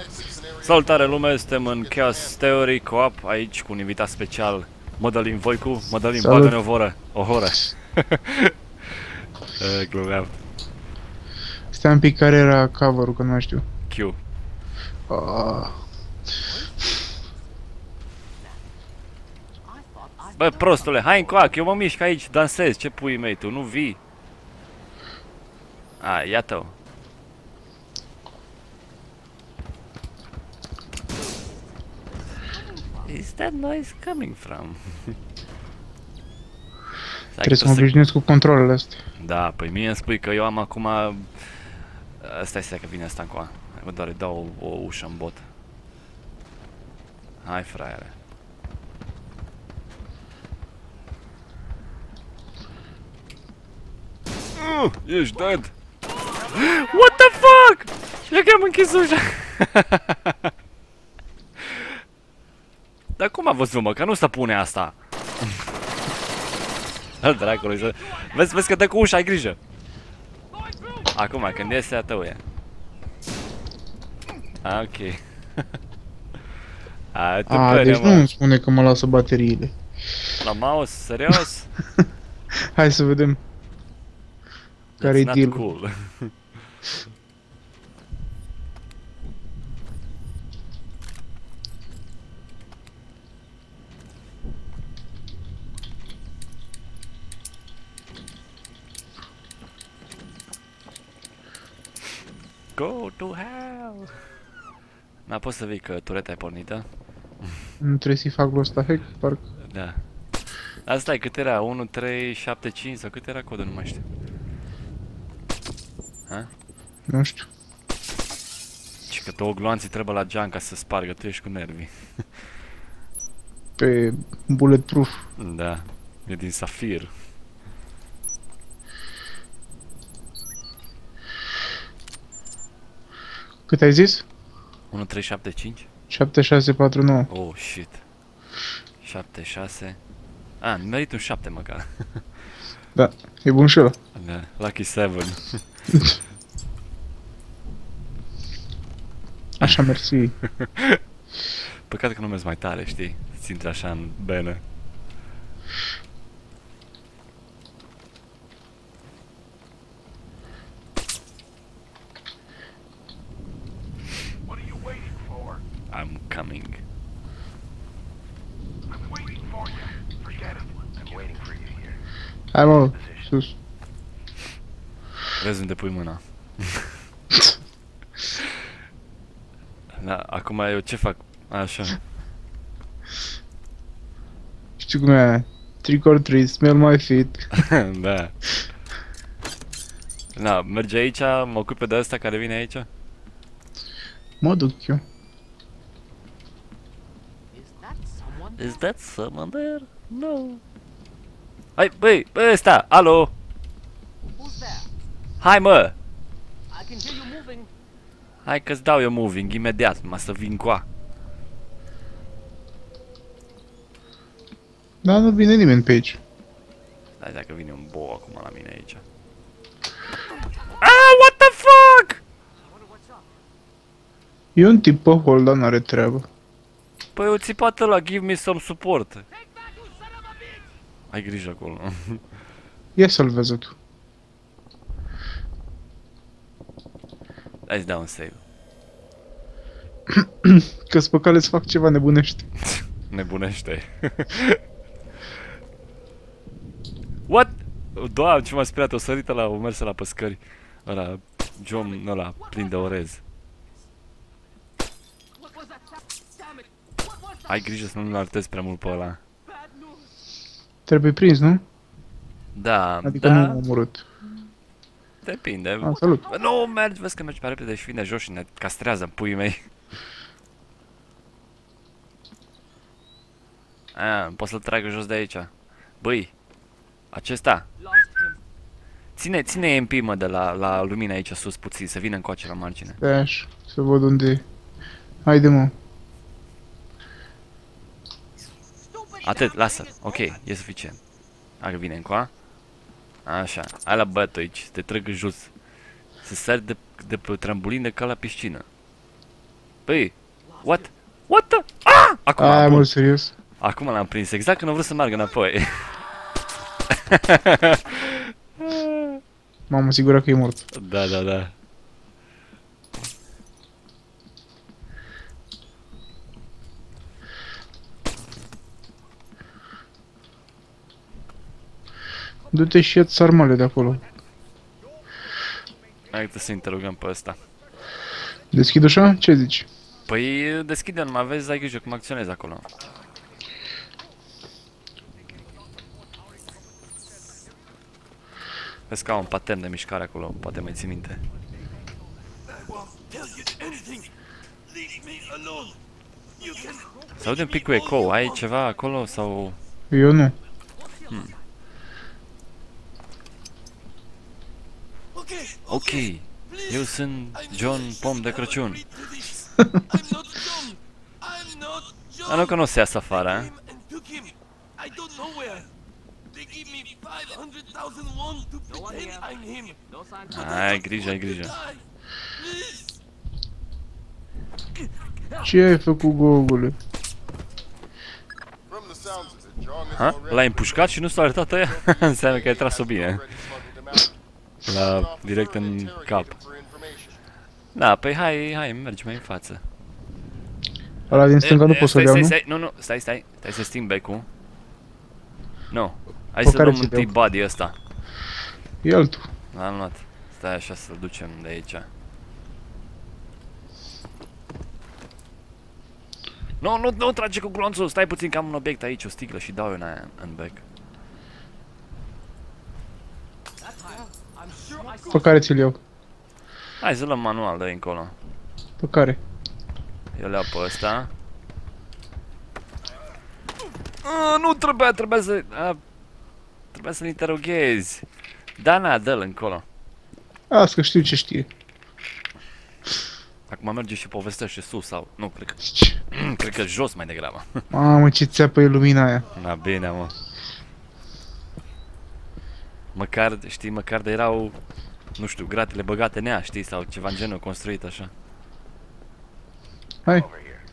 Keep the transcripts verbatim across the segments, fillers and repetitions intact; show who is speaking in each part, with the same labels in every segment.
Speaker 1: Salutare lume, suntem în Chaos Theory Co-op, aici cu un invitat special, Mădălin Voicu. Mădălin, bagă-ne o oră, o oră. e, glumeam.
Speaker 2: Stai un pic, care era cover-ul, că nu mai știu.
Speaker 1: Q.
Speaker 2: Oh.
Speaker 1: Bă, prostule, hai încoac, eu mă mișc aici, dansez, ce pui mei, tu nu vii? A, iată-o. Is that noise coming from?
Speaker 2: Trebuie să mă obișnuiesc cu controlele astea.
Speaker 1: Da, păi mie îmi spui că eu am acum... Stai, stai că vine asta încoa. Mă doare, dau o, o ușă în bot. Hai, fraiere. Uh, ești dead! What the fuck? E că am închis ușa! Dar cum a văzut, mă? Că nu se pune asta! Al dracului, să... Vezi, vezi că dă cu ușa, ai grijă! Acum, când iese a tău e. Ah, ok. A,
Speaker 2: A, deci nu îmi spune că mă lasă bateriile.
Speaker 1: La mouse? Serios?
Speaker 2: Hai să vedem. Care-i deal?
Speaker 1: Cool. Go to hell! N-a pot să vii că tureta e pornită.
Speaker 2: Nu trebuie să-i fac rost la hack, parcă.
Speaker 1: Da. Asta e, cât era? unu, trei, șapte, cinci sau cât era codul? Nu mai știu. Ha?
Speaker 2: Nu știu.
Speaker 1: Și că două gloanții trebuie la geam ca să spargă, tu ești cu nervii.
Speaker 2: Pe bulletproof.
Speaker 1: Da. E din safir.
Speaker 2: Cât ai zis?
Speaker 1: unu, trei, șapte, cinci?
Speaker 2: șapte șase patru nouă.
Speaker 1: Oh, shit. șapte, șase... Ah, merit un șapte măcar.
Speaker 2: Da, e bun și ăla.
Speaker 1: Da, lucky seven.
Speaker 2: Așa, mersi.
Speaker 1: Păcat că nu mergi mai tare, știi? Ți intră așa în bene. I'm coming.
Speaker 2: Hai mă, sus.
Speaker 1: Vezi unde pui mâna. Da, acum eu ce fac? Așa.
Speaker 2: Știu cum e. Trick or treat, smell my feet.
Speaker 1: Da. Da, merge aici, mă ocupe de ăsta care vine aici?
Speaker 2: Mă duc eu.
Speaker 1: Is that someone there? No. Hai, băi, băi ăsta, alo! Hai mă! Hai că-ți dau eu moving imediat, numai să vin coa.
Speaker 2: Da, nu vine nimeni pe aici.
Speaker 1: Hai dacă vine un bo acum la mine aici. Ah, what the fuck?
Speaker 2: E un tip pe hold, dar n-are treabă.
Speaker 1: Păi o țipată la give me some support. Ai grijă acolo.
Speaker 2: Ia să-l vezi tu.
Speaker 1: Hai-ți dau un save.
Speaker 2: Că-s pe cale să fac ceva nebunește.
Speaker 1: Nebunește. What? Doamne, ce m-a speriat, o sărită la, o mersă la păscări. Ăla, John, ăla, plin de orez. Ai grijă să nu-l artezi prea mult pe ăla.
Speaker 2: Trebuie prins, nu?
Speaker 1: Da,
Speaker 2: Adică
Speaker 1: da,
Speaker 2: nu am omorât.
Speaker 1: depinde.
Speaker 2: Ah, salut.
Speaker 1: Nu, mergi, vezi că mergi pe repede și vine jos și ne castrează în puii mei. A, pot să-l tragă jos de aici. Băi, acesta. Ține, ține M P, mă, de la, la lumina aici sus puțin, să vină încoace la margine.
Speaker 2: Stai așa, să văd unde e. Haide, mă.
Speaker 1: Atât, lasă, ok, e suficient. Dacă vine încoa. Așa, ai la bătul aici, te trăg în jos. Să sari de, de pe trambulină ca la piscină. Băi, what? What the? Ah! Acum,
Speaker 2: Aia,
Speaker 1: bun.
Speaker 2: mult serios.
Speaker 1: Acum l-am prins, exact când am vrut să meargă înapoi.
Speaker 2: M-am asigurat că e mort.
Speaker 1: Da, da, da.
Speaker 2: Du-te și ia-ți sarmale de acolo.
Speaker 1: Haideți să interogăm pe ăsta.
Speaker 2: Deschid ușa? Ce zici?
Speaker 1: Păi deschide-l, numai vezi, ai grijă cum acționezi acolo. Vezi că au un patern de mișcare acolo, poate mai ții minte. Se aude un pic cu eco, ai ceva acolo sau...
Speaker 2: Eu nu.
Speaker 1: Hmm. Ok, eu sunt John Pom de Crăciun. Dar nu că nu o să iasă afară, a? Ai grijă, ai grijă.
Speaker 2: Ce ai făcut, Gogule?
Speaker 1: Ha? L-ai împușcat și nu s-a arătat ăia? Înseamnă că ai tras-o bine. La direct în cap. Da, păi hai, hai, mergi mai în față.
Speaker 2: Ăla din stânga nu poți să-l iau,
Speaker 1: stai,
Speaker 2: nu?
Speaker 1: stai, nu, nu, stai, stai, stai să sting back-ul. Nu. Hai
Speaker 2: Pe
Speaker 1: să
Speaker 2: care
Speaker 1: luăm
Speaker 2: ți-l
Speaker 1: întâi
Speaker 2: iau?
Speaker 1: body ăsta.
Speaker 2: E altul.
Speaker 1: L-am luat. Stai așa să-l ducem de aici. Nu, nu, nu trage cu glonțul, stai puțin că am un obiect aici, o sticlă și dau eu în aia în back.
Speaker 2: Pe care ți-l iau?
Speaker 1: Hai să luăm manual de încolo.
Speaker 2: Pe care?
Speaker 1: Eu le iau pe ăsta. A, nu trebuia, trebuia să... A, trebuia să-l interoghezi. Da, na, dă-l încolo.
Speaker 2: Asta că știu ce știe.
Speaker 1: Acum merge și povestește sus sau... Nu, cred că...
Speaker 2: Ce?
Speaker 1: Cred că jos mai degrabă.
Speaker 2: Mamă, ce țeapă e lumina aia.
Speaker 1: Na, bine, mă. Măcar, știi, măcar de erau... Nu știu, gratele băgate în ea, știi, sau ceva în genul construit așa.
Speaker 2: Hai.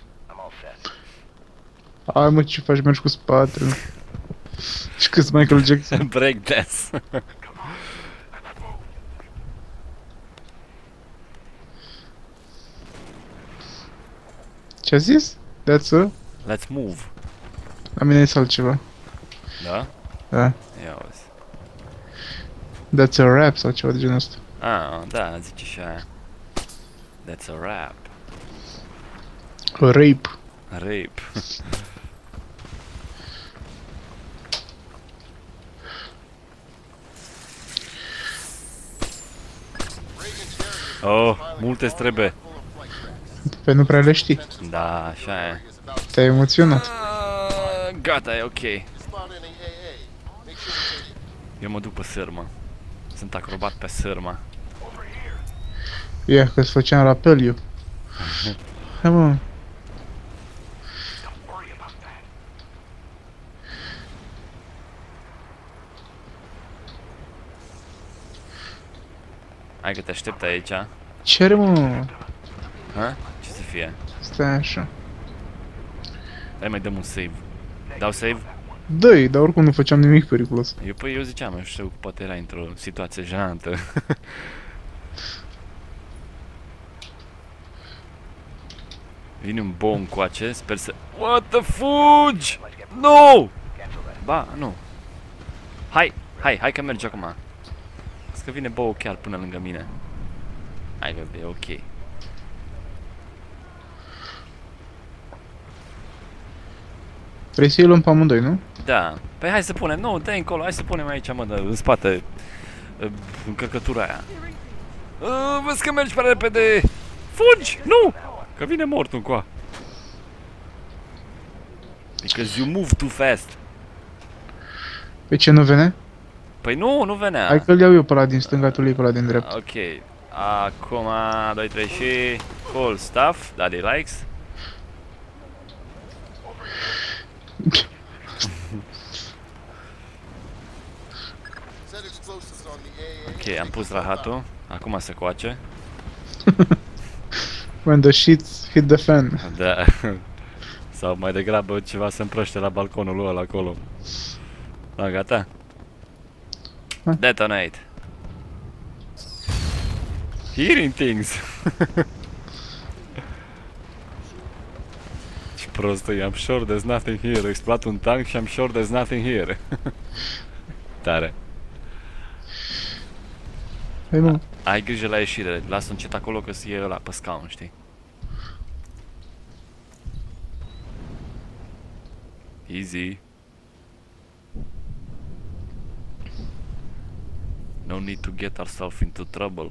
Speaker 2: Hai, mă, ce faci? Mergi cu spatele. Și câți Michael Jackson.
Speaker 1: Breakdance.
Speaker 2: Ce a zis? That's a...
Speaker 1: Let's move.
Speaker 2: La mine e altceva.
Speaker 1: Da?
Speaker 2: Da.
Speaker 1: Ia auzi.
Speaker 2: That's a rap sau ceva de genul ăsta.
Speaker 1: Ah, da, zice și aia. That's a rap.
Speaker 2: A rape.
Speaker 1: Rape. Oh, multe trebuie.
Speaker 2: Pe nu prea le știi.
Speaker 1: Da, așa e.
Speaker 2: Te-ai emoționat.
Speaker 1: Ah, gata, e ok. Eu mă duc pe sârmă. Sunt acrobat pe sârmă.
Speaker 2: Ia, că-ți făceam rapel eu. Hai, mă.
Speaker 1: Hai că te aștept aici.
Speaker 2: Ce are, mă?
Speaker 1: Ha? Ce să fie?
Speaker 2: Stai așa.
Speaker 1: Hai mai dăm un save. Dau save?
Speaker 2: Dă-i, dar oricum nu făceam nimic periculos.
Speaker 1: Eu, păi, eu ziceam, eu știu că poate era într-o situație jenantă. Vine un bou încoace, sper să... What the fugi! Nu! Ba, nu. Hai, hai, hai că merge acum. Zic că vine bou chiar până lângă mine. Hai că e ok.
Speaker 2: Vrei să-i luăm pe amândoi, nu?
Speaker 1: Da. Păi hai să punem, nu, dă încolo, hai să punem aici, mă, în spate, încărcătura aia. Uh, vezi că mergi prea repede! Fugi! Nu! Că vine mortul încoa. Because you move too fast.
Speaker 2: Pe ce nu vene?
Speaker 1: Păi nu, nu venea.
Speaker 2: Hai că-l iau eu pe ăla din stânga, tu l iei pe ăla din dreapta.
Speaker 1: Ok. Acum, doi, trei și... Cool stuff, Daddy likes. Ok, am pus rahatul. Acum se coace.
Speaker 2: When the sheets hit the fan.
Speaker 1: Da. Sau mai degrabă ceva se împrăște la balconul lui ăla acolo. Da, gata?
Speaker 2: Ha.
Speaker 1: Detonate. Hearing things. Ce prost e, I'm sure there's nothing here. Exploat un tank și I'm sure there's nothing here. Tare.
Speaker 2: Hai mă.
Speaker 1: Ai grijă la ieșire, lasă încet acolo că e ăla pe scaun, știi? Easy. No need to get ourselves into trouble.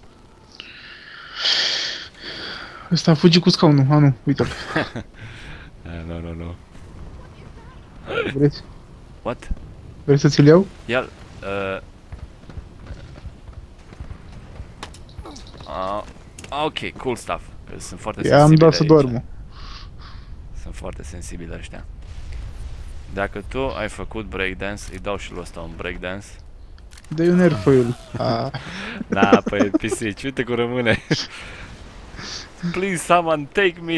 Speaker 2: Ăsta a fugit cu scaunul. A, nu, uite-l.
Speaker 1: uh, no, no, no.
Speaker 2: Vreți?
Speaker 1: What?
Speaker 2: Vrei să ți-l iau?
Speaker 1: Ia-l. Uh, uh, ok, cool stuff. Că sunt foarte
Speaker 2: I-am
Speaker 1: sensibili
Speaker 2: dat să
Speaker 1: aici.
Speaker 2: doarmă.
Speaker 1: Sunt foarte sensibili ăștia. Dacă tu ai făcut breakdance, îi dau și lui ăsta un breakdance.
Speaker 2: Dă-i un airfoil. Ah.
Speaker 1: Da, păi pisici, uite cum rămâne. Please someone take me.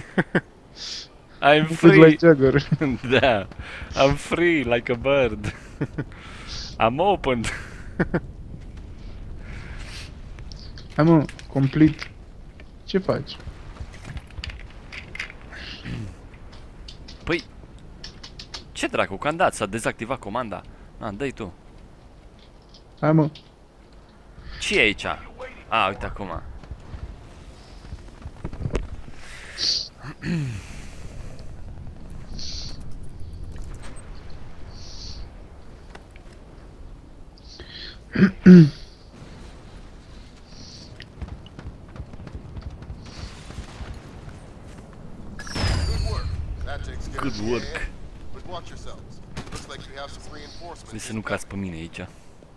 Speaker 1: I'm
Speaker 2: Look
Speaker 1: free.
Speaker 2: like Jagger.
Speaker 1: Da, I'm free like a bird. I'm opened.
Speaker 2: Hai mă, complete. Ce faci?
Speaker 1: Păi, ce dracu, că am dat, s-a dezactivat comanda. A, dă-i tu.
Speaker 2: Hai mă.
Speaker 1: Ce e aici? A, uite acum. Good work. Vrei să nu cazi pe mine aici.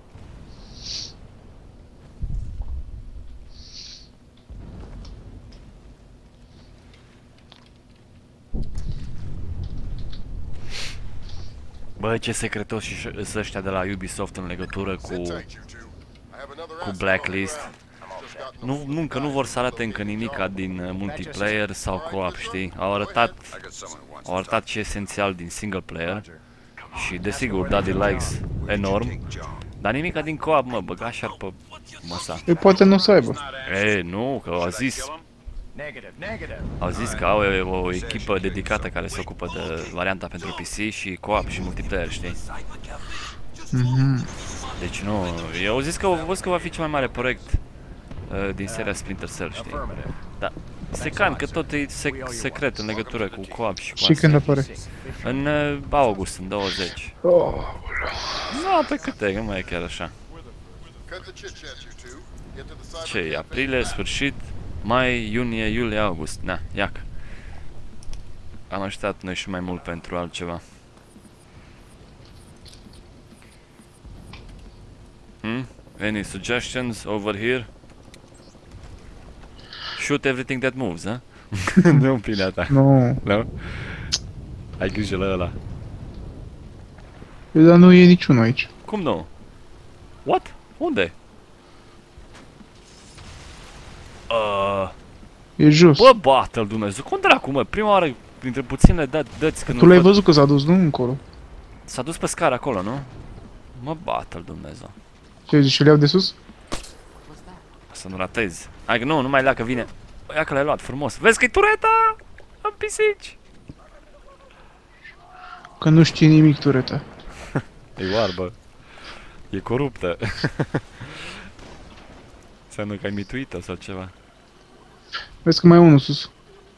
Speaker 1: Bă, ce secretoși sunt ăștia de la Ubisoft în legătură cu cu Blacklist. Nu, nu, încă nu vor să arate încă nimica din uh, multiplayer sau co-op, știi? Au arătat, au arătat ce e esențial din single player și desigur Daddy Likes enorm, dar nimica din co-op, mă, băga și-ar pe măsa.
Speaker 2: Ei, poate nu o să aibă.
Speaker 1: E, nu, că au zis, au zis că au o, o echipă dedicată care se ocupă de varianta pentru P C și co-op și multiplayer, știi?
Speaker 2: Mhm.
Speaker 1: Deci nu, eu au zis că, au văzut că va fi cel mai mare proiect uh, din seria Splinter Cell, știi? Da, se cam că tot e sec secret în legătură cu co-op și cu
Speaker 2: Și
Speaker 1: asta.
Speaker 2: când apare?
Speaker 1: În uh, august, în douăzeci.
Speaker 2: Oh.
Speaker 1: Nu, pe câte, nu mai e chiar așa. Ce e? Aprilie, sfârșit, mai, iunie, iulie, august. Na, iac. Am așteptat noi și mai mult pentru altceva. Hmm? Any suggestions over here? Shoot everything that moves, huh? Nu în pinea ta.
Speaker 2: Nu.
Speaker 1: Nu? Ai grijă la ăla.
Speaker 2: Dar nu e niciunul aici.
Speaker 1: Cum nu? What? Unde? Uh,
Speaker 2: E jos.
Speaker 1: bă, bată-l Dumnezeu. Cum dracu, mă? Prima oară dintre puținele dă dăți când
Speaker 2: Tu l-ai văzut că s-a dus, nu? Încolo.
Speaker 1: S-a dus pe scară acolo, nu? Mă, bată-l Dumnezeu.
Speaker 2: Ce zici, le iau de sus?
Speaker 1: Să nu ratezi. Hai că nu, nu mai lea că vine. Bă, ia că l-ai luat, frumos. Vezi că-i tureta? Am pisici.
Speaker 2: Că nu știi nimic, tureta.
Speaker 1: E oarbă. E coruptă. Înseamnă că ai mituit-o sau ceva.
Speaker 2: Vezi că mai e unul sus.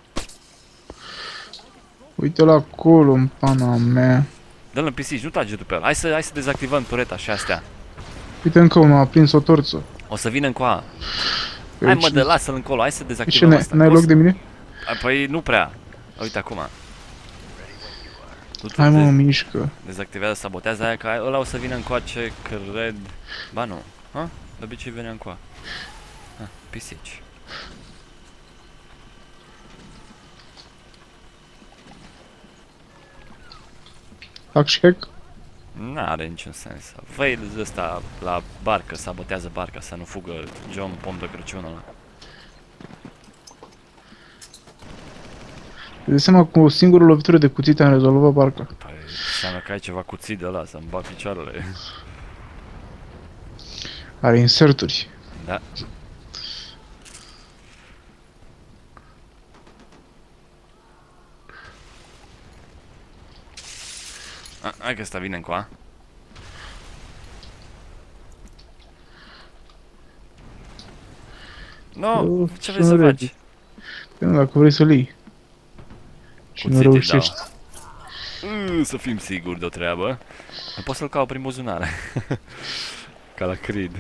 Speaker 2: Uite-l acolo, în pana mea.
Speaker 1: Dă-l în pisici, nu trage tu pe el. Hai să, hai să dezactivăm tureta și astea.
Speaker 2: Uite încă unul, a prins o torță.
Speaker 1: O să vină încoa. Hai mă, de lasă-l încolo, hai să
Speaker 2: Și
Speaker 1: dezactivăm asta.
Speaker 2: n-ai loc de mine?
Speaker 1: Păi nu prea. Uite acum. Tu, tu
Speaker 2: Hai mă,
Speaker 1: de
Speaker 2: mișcă.
Speaker 1: dezactivează, sabotează aia, că ăla o să vină încoace, cred... Ba nu. Ha? De obicei venea încoa. Ha, pisici.
Speaker 2: Hack și hack?
Speaker 1: N-are niciun sens. Văi ăsta la barcă, sabotează barca să nu fugă John Pom de Crăciun ăla.
Speaker 2: De seama, cu o singură lovitură de cuțit am rezolvat barca.
Speaker 1: Păi, înseamnă că ai ceva cuțit de ăla să-mi bat picioarele.
Speaker 2: Are inserturi.
Speaker 1: Da. A, hai că ăsta vine încoa. No,
Speaker 2: Eu
Speaker 1: ce vrei să
Speaker 2: sunt
Speaker 1: faci?
Speaker 2: ready. Păi nu, dacă vrei să-l iei. Și nu
Speaker 1: Cuțite,
Speaker 2: reușești.
Speaker 1: Uh, să fim siguri de o treabă. Nu pot să-l caut prin buzunare. Ca la Creed.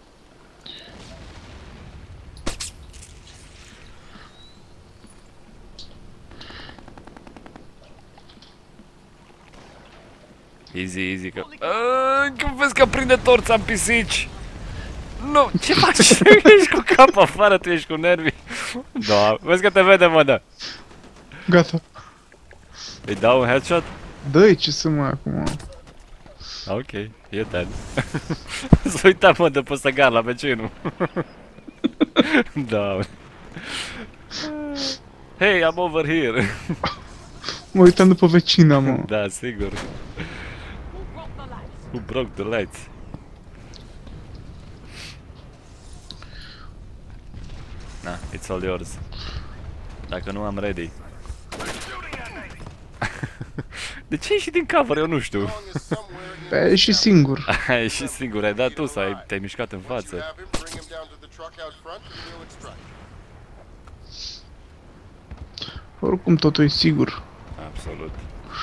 Speaker 1: Easy, easy, că... Aaaa, că vezi că prinde torța în pisici! Nu, ce faci? Ești cu capul afară, tu ești cu nervii. Da, vezi că te vede, mă, da.
Speaker 2: Gata.
Speaker 1: Îi dau un headshot?
Speaker 2: Dă-i ce să mai acum.
Speaker 1: Ok, e dead. S-a uitat, mă, de pe săgar la vecinul. Da. Hey, I'm over here.
Speaker 2: Mă uitam după vecina, mă.
Speaker 1: Da, sigur. Who broke the lights? Na, it's all yours. Dacă nu am ready. De ce ieși din cover? Eu nu știu.
Speaker 2: Pe aia e și singur.
Speaker 1: Ai ieșit singur, ai dat tu sau ai, te-ai mișcat în față?
Speaker 2: Oricum totul e sigur.
Speaker 1: Absolut.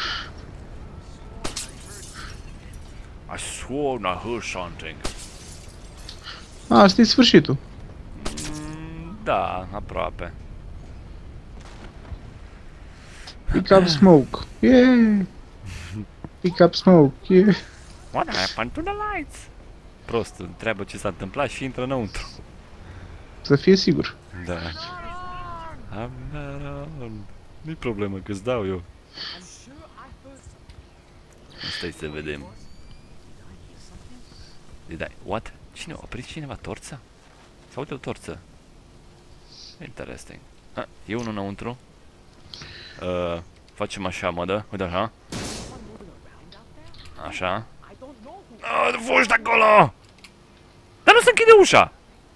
Speaker 1: I swore I heard something.
Speaker 2: A, asta e sfârșitul.
Speaker 1: Mm, da, aproape.
Speaker 2: Pick up smoke. Yeah. Pick up smoke. Yeah.
Speaker 1: What happened to the lights? Prost, întreabă ce s-a întâmplat și intră înăuntru.
Speaker 2: Să fie sigur.
Speaker 1: Da. I'm not on. Nu-i problemă, că-ți dau eu. Stai să vedem. Dai, what? Cine? A prins cineva torța? Sau uite o torță? Interesting. Ah, e unul înăuntru. Uh, facem așa, mă dă. Uite așa. Așa. Ah, nu fugi de acolo! Dar nu se închide ușa!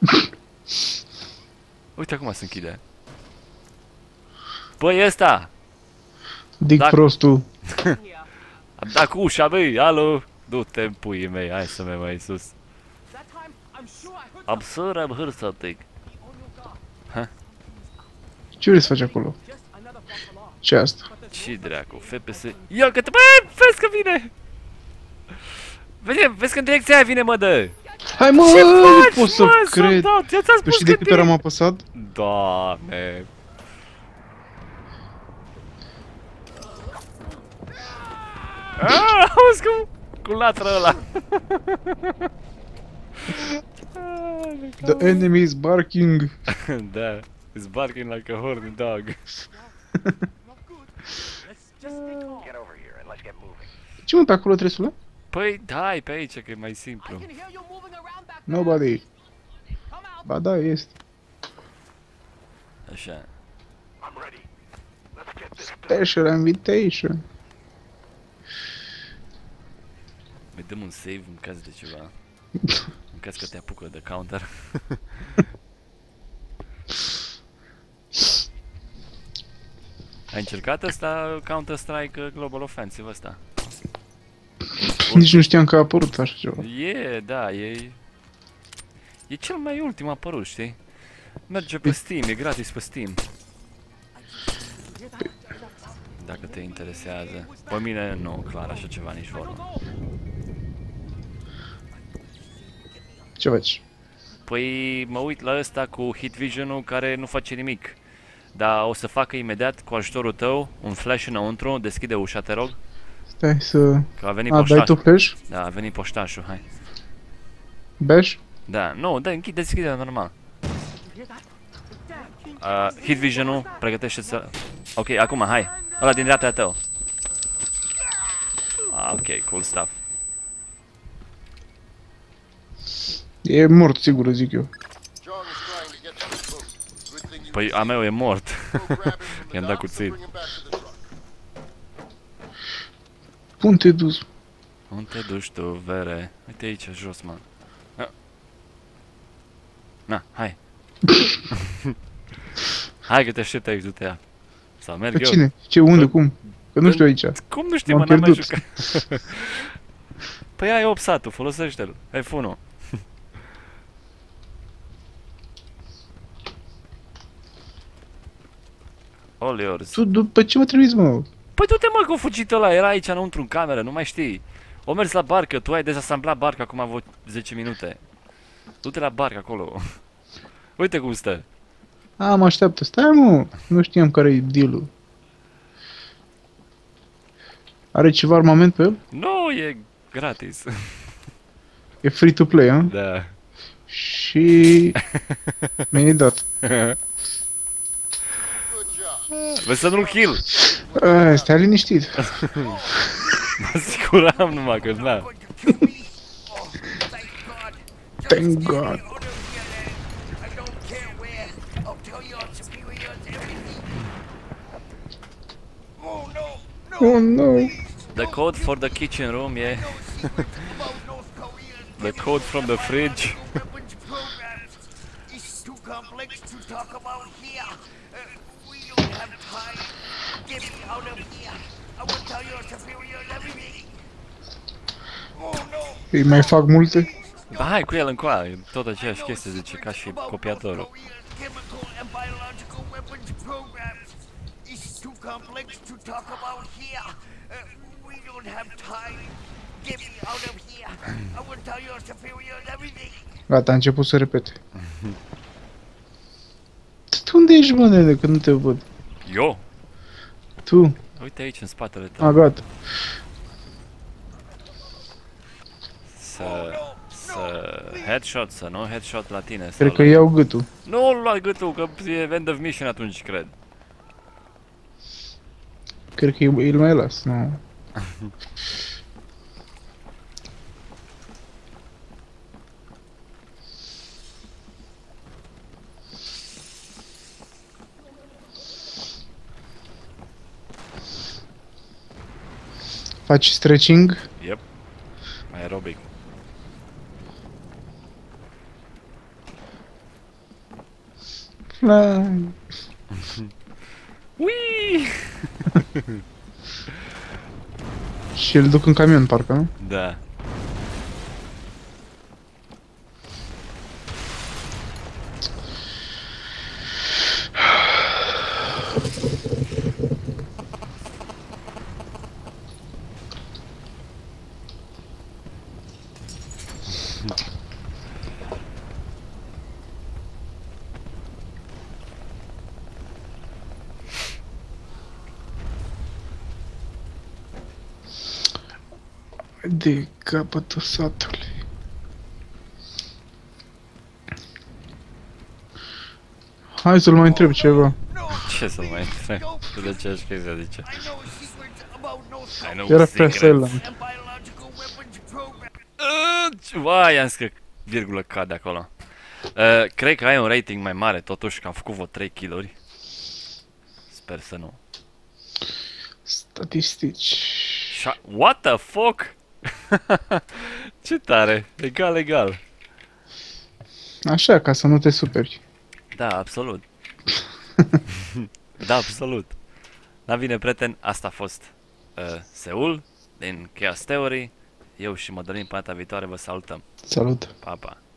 Speaker 1: Uite acum se închide. Băi, ăsta!
Speaker 2: Dic
Speaker 1: Dacă-
Speaker 2: prostul.
Speaker 1: Am dat cu ușa, băi, alo! Du-te în puii mei, hai să merg mai sus. Am sure am heard something.
Speaker 2: Ce vrei să faci acolo? Ce asta?
Speaker 1: Ce dracu, F P S... Ia că te... Băi, vezi că vine! Vezi, vezi că în direcția aia vine, mă, dă!
Speaker 2: Hai, mă,
Speaker 1: Ce
Speaker 2: nu
Speaker 1: faci,
Speaker 2: pot să
Speaker 1: mă,
Speaker 2: cred.
Speaker 1: soldat? Eu ți-am
Speaker 2: Păi
Speaker 1: spus
Speaker 2: și de
Speaker 1: că
Speaker 2: câte ori am apăsat?
Speaker 1: Doamne! Aaaa, auzi cum... Cu latră ăla!
Speaker 2: The enemy is barking.
Speaker 1: Da, he's barking like a horny dog.
Speaker 2: Ce mă pe acolo tresule?
Speaker 1: Păi, dai pe aici că e mai simplu.
Speaker 2: Nobody. Ba da, este.
Speaker 1: Așa.
Speaker 2: Special invitation.
Speaker 1: Mai dăm un save în caz de ceva. În caz că te apucă de counter. Ai încercat asta Counter-Strike Global Offensive ăsta?
Speaker 2: Nici nu știam că a apărut așa ceva.
Speaker 1: E, da, e... E cel mai ultim apărut, știi? Merge pe Steam, e gratis pe Steam. Dacă te interesează. Pe mine nu, clar, așa ceva nici vorbă.
Speaker 2: Ce faci?
Speaker 1: Păi mă uit la ăsta cu Hit Vision-ul care nu face nimic. Dar o să facă imediat cu ajutorul tău un flash înăuntru, deschide ușa, te rog.
Speaker 2: Stai să...
Speaker 1: Că a venit
Speaker 2: A, dai tu
Speaker 1: poștașul.
Speaker 2: flash?
Speaker 1: Da, a venit poștașul, hai.
Speaker 2: Bash?
Speaker 1: Da, nu, dă, închide, deschide normal. Uh, Hit Vision-ul, pregătește să... Ok, acum, hai. Ăla din dreapta tău. Ah, ok, cool stuff.
Speaker 2: E mort, sigur, zic eu.
Speaker 1: Păi a meu e mort. I-am dat cuțit.
Speaker 2: Unde te duci?
Speaker 1: Unde te duci tu, vere? Uite aici, jos, man. Ah. Na, hai. Hai că te aștept aici, du-te ia. Sau merg
Speaker 2: Pe
Speaker 1: eu.
Speaker 2: cine? Ce, unde,
Speaker 1: Bă,
Speaker 2: cum? Că nu știu aici.
Speaker 1: Cum nu știu,
Speaker 2: M-am
Speaker 1: mă, n-am mai
Speaker 2: pierdut.
Speaker 1: jucat. Păi ai opsatul, folosește-l. F unu. All yours.
Speaker 2: Tu, după ce mă trimiți, mă?
Speaker 1: Păi du-te, mă, că a fugit ăla, era aici înăuntru în cameră, nu mai știi. O mers la barcă, tu ai dezasamblat barca acum vreo zece minute. Du-te la barcă acolo. Uite cum stă.
Speaker 2: A, mă așteaptă. Stai, mă. Nu știam care e deal-ul. Are ceva armament pe el?
Speaker 1: Nu, e gratis.
Speaker 2: E free to play, a?
Speaker 1: Da.
Speaker 2: Și... mi-ai dat.
Speaker 1: Vezi să nu-l kill.
Speaker 2: A, stai liniștit.
Speaker 1: Mă siguram numai că na.
Speaker 2: Thank God. Oh no.
Speaker 1: The code for the kitchen room e... The code from the fridge.
Speaker 2: Îi mai fac multe?
Speaker 1: Ba hai cu el încoa, e tot aceeași chestie, zice, ca și copiatorul.
Speaker 2: Gata, a început să repete. Tu unde ești, mă, nene, că nu te văd?
Speaker 1: Eu?
Speaker 2: Tu?
Speaker 1: Uite aici, în spatele tău.
Speaker 2: A, gata.
Speaker 1: Să... Să... Headshot, să nu headshot la tine.
Speaker 2: Cred
Speaker 1: sau
Speaker 2: că
Speaker 1: la...
Speaker 2: iau gâtul.
Speaker 1: Nu lua gâtul, că e end of mission atunci, cred.
Speaker 2: Cred că îl mai las, nu. Faci stretching?
Speaker 1: Yep. Aerobic.
Speaker 2: Fly.
Speaker 1: Ui!
Speaker 2: Și îl duc în camion, parcă, nu?
Speaker 1: Da.
Speaker 2: De capătul satului. Hai să-l mai întreb ceva.
Speaker 1: Ce să mai întreb? Tot aceeași chestie, zice. I know
Speaker 2: Era pe
Speaker 1: secrets.
Speaker 2: Silent.
Speaker 1: Uh, Vai, am zis că virgulă cade acolo. Uh, cred că ai un rating mai mare, totuși, că am făcut vreo trei kill-uri. Sper să nu.
Speaker 2: Statistici.
Speaker 1: Șa What the fuck? Ce tare, egal, egal.
Speaker 2: Așa, ca să nu te superi.
Speaker 1: Da, absolut. Da, absolut. Da, bine, prieten, asta a fost uh, Seul din Chaos Theory. Eu și Mădălin, pe data viitoare vă salutăm.
Speaker 2: Salut.
Speaker 1: Pa, pa.